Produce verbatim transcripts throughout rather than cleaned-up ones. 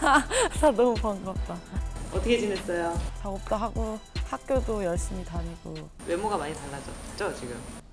나 너무 반갑다. 어떻게 지냈어요? 작업도 하고 학교도 열심히 다니고. 외모가 많이 달라졌죠, 지금?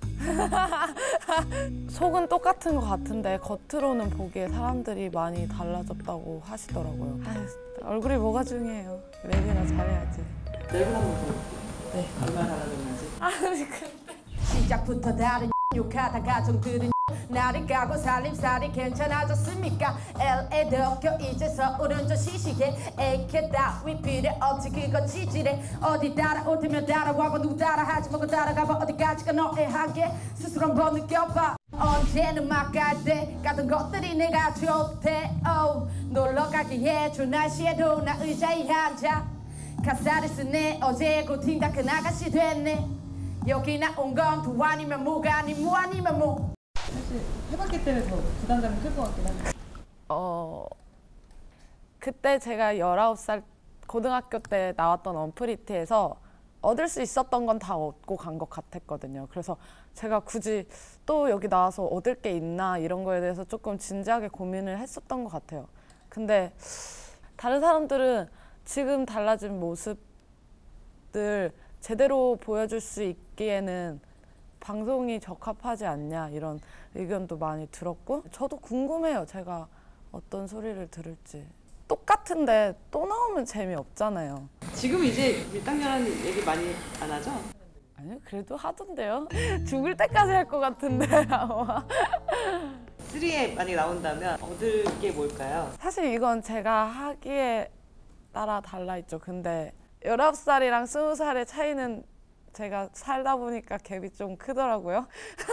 속은 똑같은 것 같은데 겉으로는 보기에 사람들이 많이 달라졌다고 하시더라고요. 아유, 얼굴이 뭐가 중요해요. 랩이나 잘해야지. 랩을 한번 볼게요. 네. 얼마나 달라졌는지. 아니 근데 시작부터 다른 욕하다 가정들은 나를 까고 살림살이 괜찮아졌습니까? 엘에이 도쿄 이제 서울은 좀 시시해 에이케 따위 필요 없지 그거 지지래 어디 따라올 테면 따라와봐 누구 따라하지 말고 따라가봐 어디까지가 너의 한계 스스로 한번 느껴봐 언제는 막 갈 때 가던 것들이 내가 좋대 oh, 놀러가게 해줘 날씨에도 나 의자에 앉아 가사를 쓰네 어제 고팅 다 큰 아가씨 됐네 여기 나온 건 두 아니면 뭐가 아니 뭐 아니면 뭐 사실 해봤기 때문에 더 부담감이 클 것 같긴 한데. 어 그때 제가 열아홉 살 고등학교 때 나왔던 언프리티에서 얻을 수 있었던 건 다 얻고 간 것 같았거든요. 그래서 제가 굳이 또 여기 나와서 얻을 게 있나 이런 거에 대해서 조금 진지하게 고민을 했었던 것 같아요. 근데 다른 사람들은 지금 달라진 모습들 제대로 보여줄 수 있기에는 방송이 적합하지 않냐 이런 의견도 많이 들었고 저도 궁금해요. 제가 어떤 소리를 들을지. 똑같은데 또 나오면 재미없잖아요. 지금 이제 밀당녀라는 얘기 많이 안 하죠? 아니요, 그래도 하던데요. 죽을 때까지 할 것 같은데 아마. 쓰리에 만약에 나온다면 얻을 게 뭘까요? 사실 이건 제가 하기에 따라 달라 있죠. 근데 열아홉 살이랑 스무 살의 차이는 제가 살다 보니까 갭이 좀 크더라고요.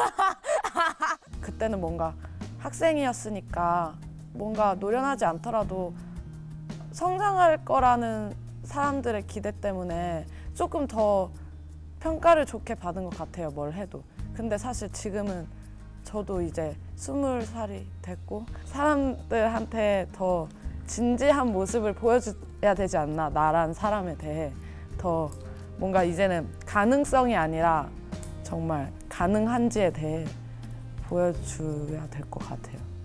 그때는 뭔가 학생이었으니까 뭔가 노련하지 않더라도 성장할 거라는 사람들의 기대 때문에 조금 더 평가를 좋게 받은 것 같아요, 뭘 해도. 근데 사실 지금은 저도 이제 스물 살이 됐고 사람들한테 더 진지한 모습을 보여줘야 되지 않나, 나란 사람에 대해. 더 뭔가 이제는 가능성이 아니라 정말 가능한지에 대해 보여줘야 될 것 같아요.